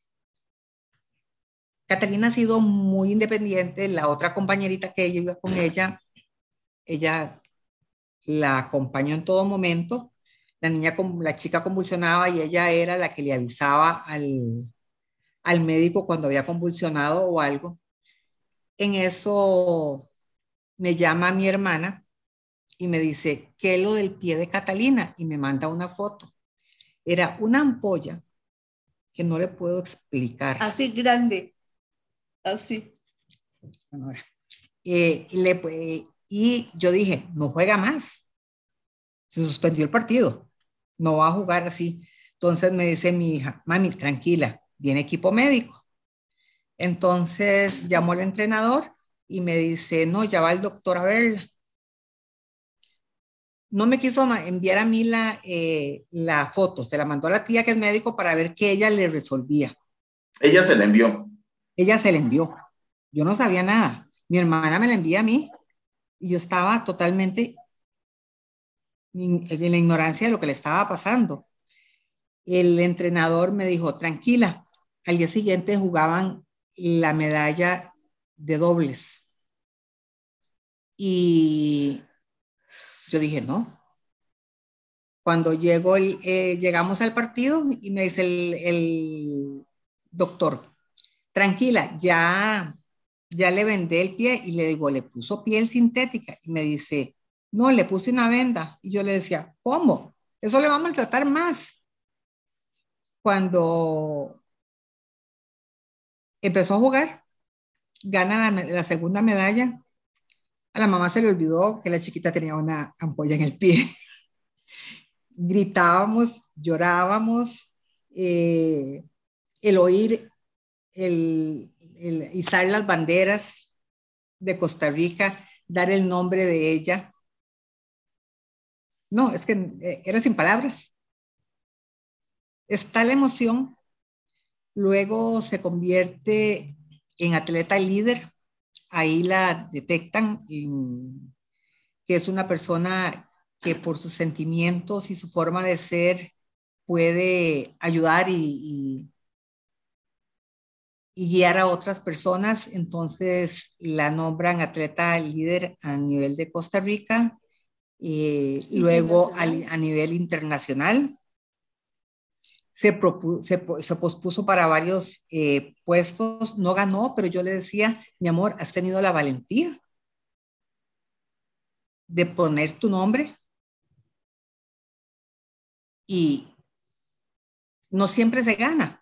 Catalina ha sido muy independiente. La otra compañerita que ella iba con ella, ella la acompañó en todo momento. La niña, la chica convulsionaba y ella era la que le avisaba al, al médico cuando había convulsionado o algo. En eso me llama mi hermana y me dice, ¿qué es lo del pie de Catalina? Y me manda una foto. Era una ampolla que no le puedo explicar. Así grande. Así. Bueno, eh, y, le, eh, y yo dije, no juega más. Se suspendió el partido. No va a jugar así. Entonces me dice mi hija, mami, tranquila, viene equipo médico. Entonces llamó al entrenador y me dice, no, ya va el doctor a verla. No me quiso enviar a mí la, eh, la foto, se la mandó a la tía que es médico para ver qué ella le resolvía. Ella se la envió. Ella se la envió. Yo no sabía nada. Mi hermana me la envía a mí y yo estaba totalmente en la ignorancia de lo que le estaba pasando. El entrenador me dijo, tranquila, al día siguiente jugaban la medalla de dobles. Y yo dije, no. Cuando llegó el, eh, llegamos al partido y me dice el, el doctor, tranquila, ya, ya le vendé el pie. Y le digo, le puso piel sintética. Y me dice, no, le puse una venda. Y yo le decía, ¿cómo? Eso le va a maltratar más. Cuando empezó a jugar, gana la, la segunda medalla. A la mamá se le olvidó que la chiquita tenía una ampolla en el pie. Gritábamos, llorábamos, eh, el oír, el, el izar las banderas de Costa Rica, dar el nombre de ella. No, es que eh, era sin palabras. Está la emoción. Luego se convierte en atleta líder. Ahí la detectan, en, que es una persona que por sus sentimientos y su forma de ser puede ayudar y, y, y guiar a otras personas. Entonces la nombran atleta líder a nivel de Costa Rica, eh, luego a, a nivel internacional. Se, propu, se, se pospuso para varios eh, puestos, no ganó, pero yo le decía, mi amor, has tenido la valentía de poner tu nombre y no siempre se gana.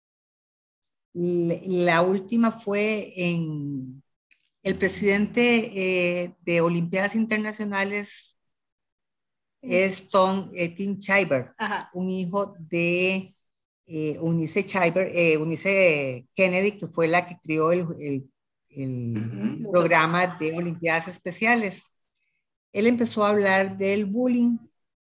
La última fue en el presidente eh, de Olimpiadas Internacionales, es Tom, eh, Tim Chiver, un hijo de eh, Eunice Chiver, eh, Eunice Kennedy, que fue la que creó el, el, el uh-huh. programa de Olimpiadas Especiales. Él empezó a hablar del bullying.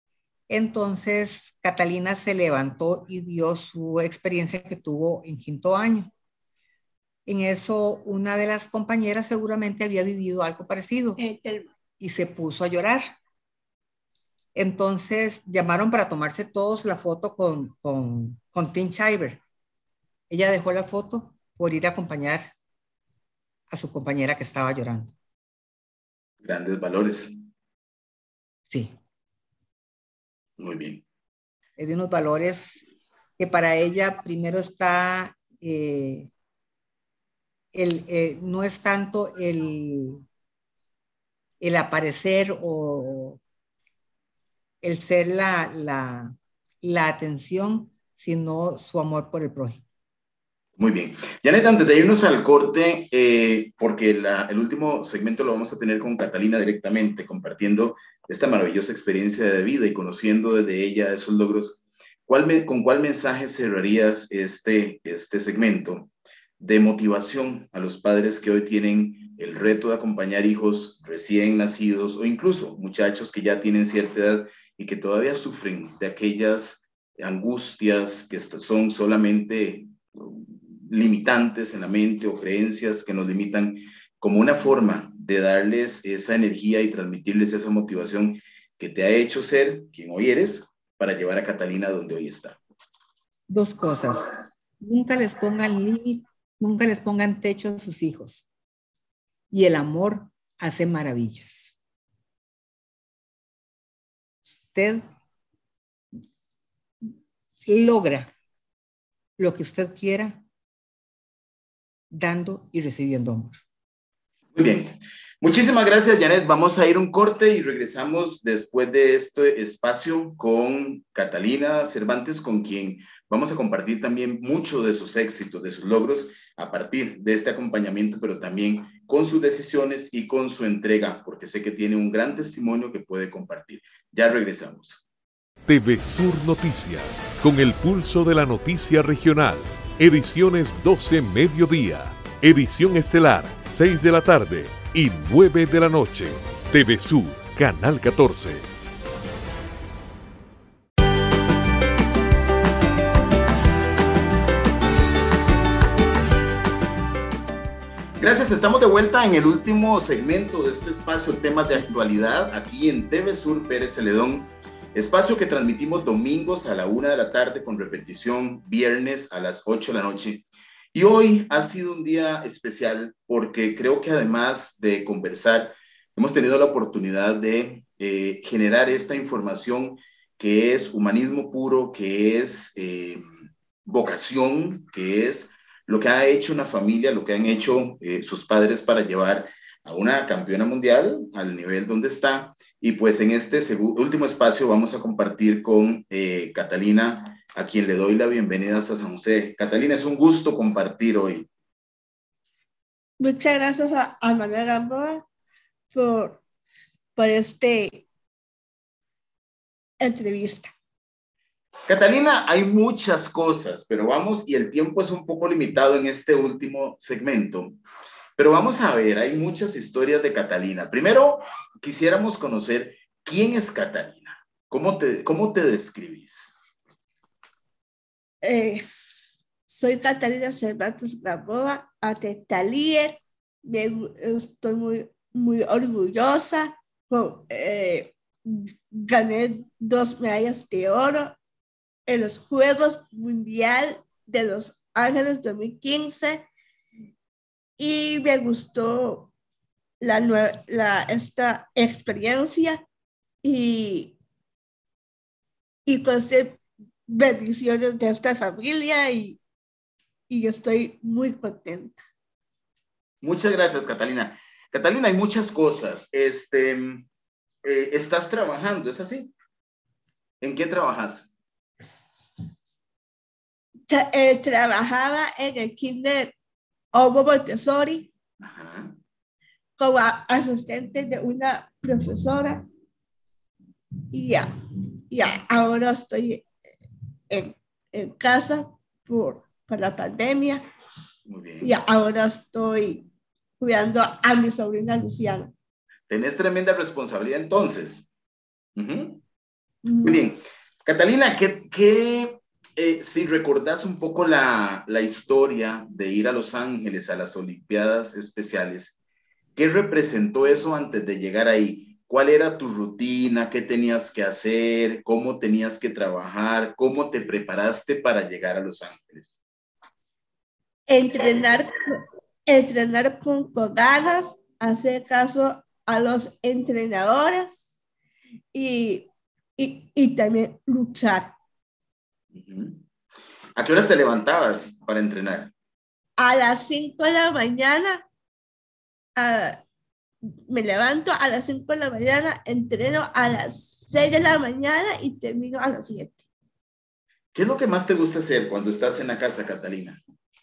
Entonces Catalina se levantó y dio su experiencia que tuvo en quinto año. En eso una de las compañeras seguramente había vivido algo parecido y se puso a llorar. Entonces llamaron para tomarse todos la foto con, con, con Tim Chiver. Ella dejó la foto por ir a acompañar a su compañera que estaba llorando. Grandes valores. Sí. Muy bien. Es de unos valores que para ella primero está, eh, el, eh, no es tanto el, el aparecer o el ser la, la, la atención, sino su amor por el prójimo. Muy bien. Janet, antes de irnos al corte, eh, porque la, el último segmento lo vamos a tener con Catalina directamente, compartiendo esta maravillosa experiencia de vida y conociendo desde ella esos logros, ¿cuál me, ¿con cuál mensaje cerrarías este, este segmento de motivación a los padres que hoy tienen el reto de acompañar hijos recién nacidos o incluso muchachos que ya tienen cierta edad y que todavía sufren de aquellas angustias que son solamente limitantes en la mente o creencias que nos limitan, como una forma de darles esa energía y transmitirles esa motivación que te ha hecho ser quien hoy eres para llevar a Catalina donde hoy está? Dos cosas. Nunca les pongan límite, nunca les pongan techo a sus hijos. Y el amor hace maravillas. Usted logra lo que usted quiera dando y recibiendo amor. Muy bien. Muchísimas gracias, Janet. Vamos a ir un corte y regresamos después de este espacio con Catalina Cervantes, con quien vamos a compartir también mucho de sus éxitos, de sus logros a partir de este acompañamiento, pero también con sus decisiones y con su entrega, porque sé que tiene un gran testimonio que puede compartir. Ya regresamos. T V Sur Noticias, con el pulso de la noticia regional. Ediciones doce mediodía, edición estelar seis de la tarde y nueve de la noche. T V Sur, Canal catorce. Gracias, estamos de vuelta en el último segmento de este espacio, temas de actualidad, aquí en T V Sur Pérez Celedón, espacio que transmitimos domingos a la una de la tarde con repetición viernes a las ocho de la noche. Y hoy ha sido un día especial porque creo que además de conversar, hemos tenido la oportunidad de eh, generar esta información que es humanismo puro, que es eh, vocación, que es lo que ha hecho una familia, lo que han hecho eh, sus padres para llevar a una campeona mundial al nivel donde está. Y pues en este último espacio vamos a compartir con eh, Catalina, a quien le doy la bienvenida hasta San José. Catalina, es un gusto compartir hoy. Muchas gracias a, a Manuel Gamboa por, por este entrevista. Catalina, hay muchas cosas, pero vamos, y el tiempo es un poco limitado en este último segmento, pero vamos a ver, hay muchas historias de Catalina. Primero, quisiéramos conocer quién es Catalina. ¿Cómo te, cómo te describís? Eh, soy Catalina Cervantes Gamboa, atleta líder. Me, estoy muy, muy orgullosa. Eh, gané dos medallas de oro en los Juegos Mundial de Los Ángeles dos mil quince y me gustó la, la, esta experiencia y, y conocer bendiciones de esta familia y, y yo estoy muy contenta. Muchas gracias, Catalina. Catalina, hay muchas cosas. Este, eh, ¿estás trabajando? ¿Es así? ¿En qué trabajas? Tra eh, trabajaba en el kinder Ovo Montessori. Ajá. Como asistente de una profesora y ya, ya ahora estoy en, en casa por, por la pandemia. Muy bien. Y ahora estoy cuidando a mi sobrina Luciana. Tenés tremenda responsabilidad entonces. Uh-huh. Muy bien. Catalina, ¿qué, qué eh, si recordás un poco la, la historia de ir a Los Ángeles a las Olimpiadas Especiales, ¿qué representó eso antes de llegar ahí? ¿Cuál era tu rutina? ¿Qué tenías que hacer? ¿Cómo tenías que trabajar? ¿Cómo te preparaste para llegar a Los Ángeles? Entrenar, entrenar con ganas, hacer caso a los entrenadores y, y, y también luchar. ¿A qué horas te levantabas para entrenar? A las cinco de la mañana. Uh, me levanto a las cinco de la mañana, entreno a las seis de la mañana y termino a las siete. ¿Qué es lo que más te gusta hacer cuando estás en la casa, Catalina?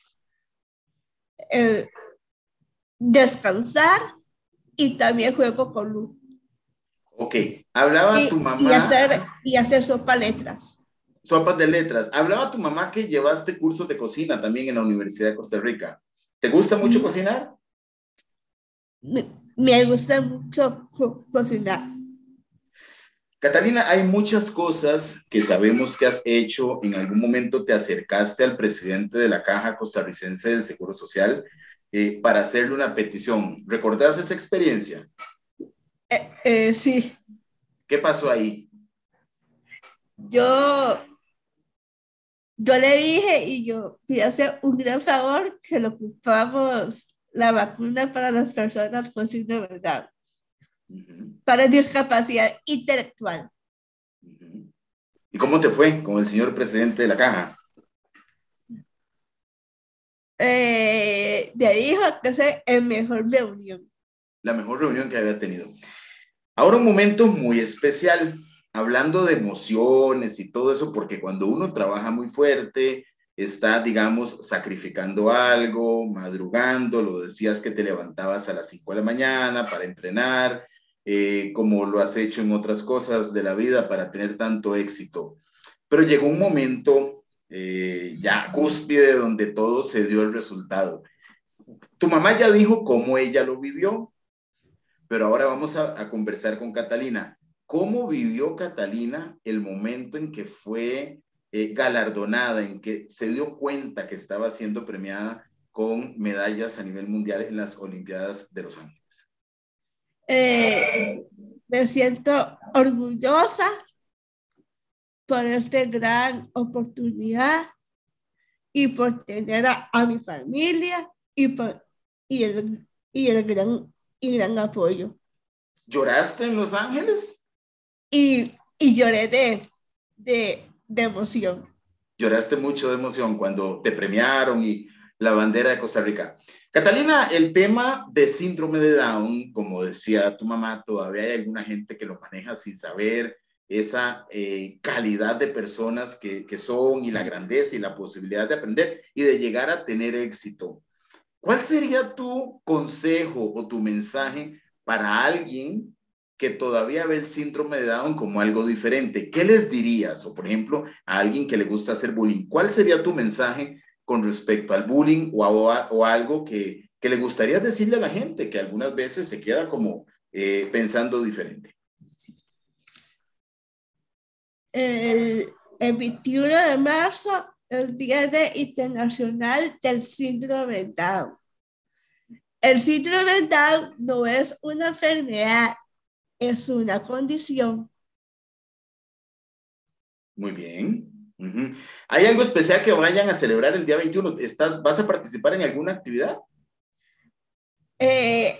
Eh, descansar y también juego con Lu. Ok, hablaba y, tu mamá. Y hacer, y hacer sopa letras. Sopas de letras. Hablaba tu mamá que llevaste cursos de cocina también en la Universidad de Costa Rica. ¿Te gusta mucho mm. cocinar? Me, me gusta mucho co cocinar. Catalina, hay muchas cosas que sabemos que has hecho. En algún momento te acercaste al presidente de la Caja Costarricense del Seguro Social eh, para hacerle una petición. ¿Recordás esa experiencia? Eh, eh, sí. ¿Qué pasó ahí? Yo, yo le dije y yo fui a hacer un gran favor que lo ocupamos la vacuna para las personas con signo de verdad, uh-huh. para discapacidad intelectual. Uh-huh. ¿Y cómo te fue con el señor presidente de la Caja? Eh, me dijo que es la mejor reunión. La mejor reunión que había tenido. Ahora un momento muy especial, hablando de emociones y todo eso, porque cuando uno trabaja muy fuerte, está, digamos, sacrificando algo, madrugando, lo decías que te levantabas a las cinco de la mañana para entrenar, eh, como lo has hecho en otras cosas de la vida para tener tanto éxito. Pero llegó un momento eh, ya cúspide donde todo se dio el resultado. Tu mamá ya dijo cómo ella lo vivió, pero ahora vamos a, a conversar con Catalina. ¿Cómo vivió Catalina el momento en que fue eh, galardonada, en que se dio cuenta que estaba siendo premiada con medallas a nivel mundial en las Olimpiadas de Los Ángeles? Eh, me siento orgullosa por esta gran oportunidad y por tener a, a mi familia y, por, y, el, y el gran, y gran apoyo. ¿Lloraste en Los Ángeles? Y, y lloré de, de, de emoción. Lloraste mucho de emoción cuando te premiaron y la bandera de Costa Rica. Catalina, el tema de síndrome de Down, como decía tu mamá, todavía hay alguna gente que lo maneja sin saber esa eh, calidad de personas que, que son y la grandeza y la posibilidad de aprender y de llegar a tener éxito. ¿Cuál sería tu consejo o tu mensaje para alguien que todavía ve el síndrome de Down como algo diferente? ¿Qué les dirías? O, por ejemplo, a alguien que le gusta hacer bullying, ¿cuál sería tu mensaje con respecto al bullying o, a, o a algo que, que le gustaría decirle a la gente que algunas veces se queda como eh, pensando diferente? El, el veintiuno de marzo, el Día de Internacional del Síndrome de Down. El síndrome de Down no es una enfermedad, es una condición. Muy bien. Uh-huh. ¿Hay algo especial que vayan a celebrar el día veintiuno? ¿Estás, ¿Vas a participar en alguna actividad? Eh,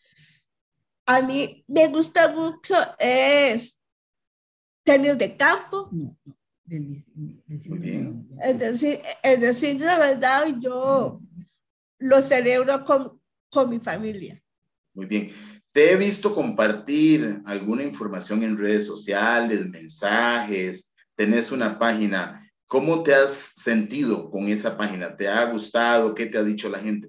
a mí me gusta mucho es tenis de campo. No, no, del, del Muy bien. Es decir, el del síndrome de Down yo lo celebro con, con mi familia. Muy bien. Te he visto compartir alguna información en redes sociales, mensajes, tenés una página. ¿Cómo te has sentido con esa página? ¿Te ha gustado? ¿Qué te ha dicho la gente?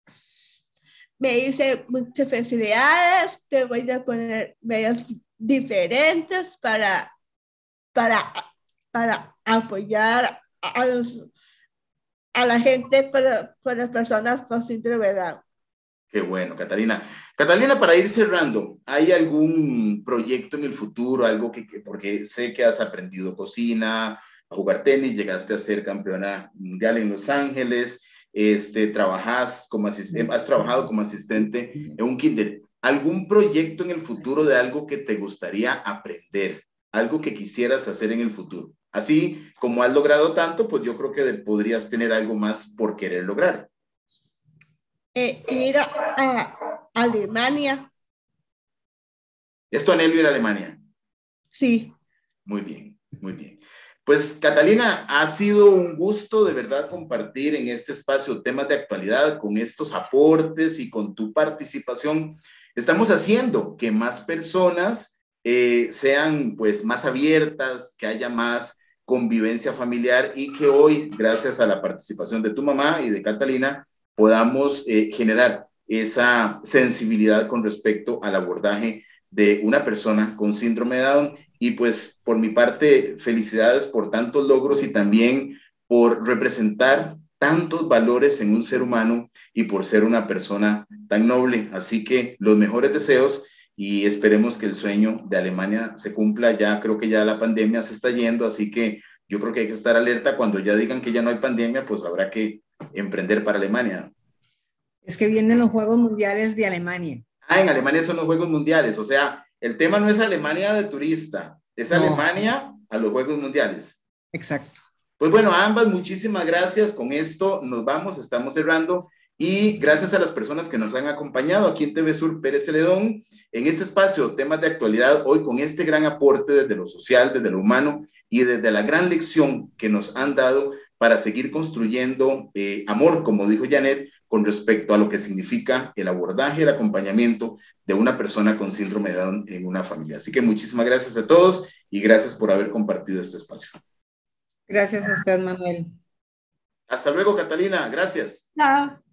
Me dice muchas felicidades, te voy a poner medios diferentes para, para, para apoyar a, los, a la gente, con, con las personas con síndrome de Down. Qué bueno, Catalina. Catalina, para ir cerrando, ¿hay algún proyecto en el futuro, algo que, que, porque sé que has aprendido cocina, a jugar tenis, llegaste a ser campeona mundial en Los Ángeles, este, trabajas como asistente, has trabajado como asistente en un kinder? ¿Algún proyecto en el futuro de algo que te gustaría aprender, algo que quisieras hacer en el futuro? Así como has logrado tanto, pues yo creo que podrías tener algo más por querer lograr. Eh, ir a, a Alemania. ¿Es tu anhelo ir a Alemania? Sí. Muy bien, muy bien. Pues Catalina, ha sido un gusto de verdad compartir en este espacio temas de actualidad con estos aportes y con tu participación. Estamos haciendo que más personas eh, sean pues más abiertas, que haya más convivencia familiar y que hoy, gracias a la participación de tu mamá y de Catalina, podamos eh, generar esa sensibilidad con respecto al abordaje de una persona con síndrome de Down. Y pues por mi parte, felicidades por tantos logros y también por representar tantos valores en un ser humano y por ser una persona tan noble. Así que los mejores deseos y esperemos que el sueño de Alemania se cumpla. Ya creo que ya la pandemia se está yendo, así que yo creo que hay que estar alerta. Cuando ya digan que ya no hay pandemia, pues habrá que emprender para Alemania. Es que vienen los Juegos Mundiales de Alemania. Ah, en Alemania son los Juegos Mundiales, o sea, el tema no es Alemania de turista, es no. Alemania a los Juegos Mundiales. Exacto. Pues bueno, ambas, muchísimas gracias. Con esto nos vamos, estamos cerrando. Y gracias a las personas que nos han acompañado aquí en T V Sur Pérez Celedón, en este espacio, temas de actualidad, hoy con este gran aporte desde lo social, desde lo humano y desde la gran lección que nos han dado para seguir construyendo eh, amor, como dijo Janet, con respecto a lo que significa el abordaje, el acompañamiento de una persona con síndrome de Down en una familia. Así que muchísimas gracias a todos y gracias por haber compartido este espacio. Gracias a usted, Manuel. Hasta luego, Catalina. Gracias. Chao.